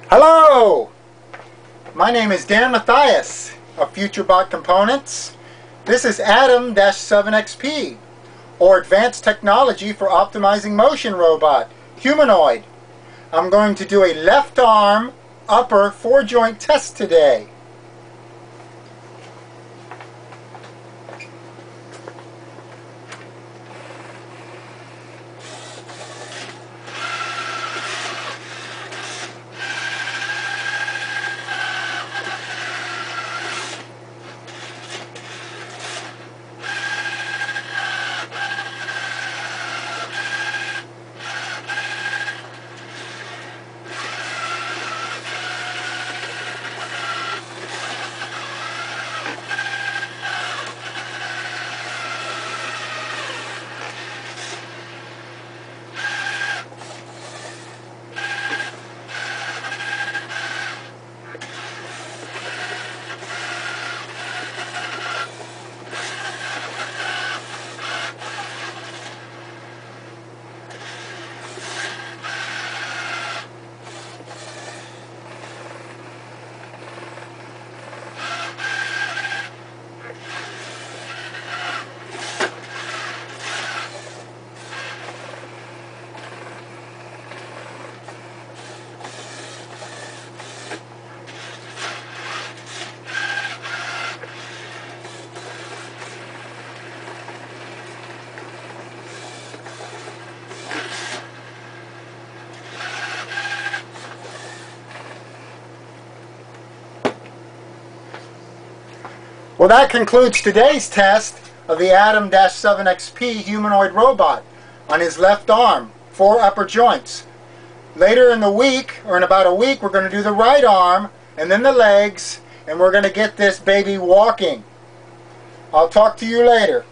Hello! My name is Dan Mathias of FutureBot Components. This is Atom-7xp, or Advanced Technology for Optimizing Motion Robot, Humanoid. I'm going to do a left arm upper 4-joint test today. Well, that concludes today's test of the Atom-7xp humanoid robot on his left arm, 4 upper joints. Later in the week, or in about a week, we're going to do the right arm and then the legs, and we're going to get this baby walking. I'll talk to you later.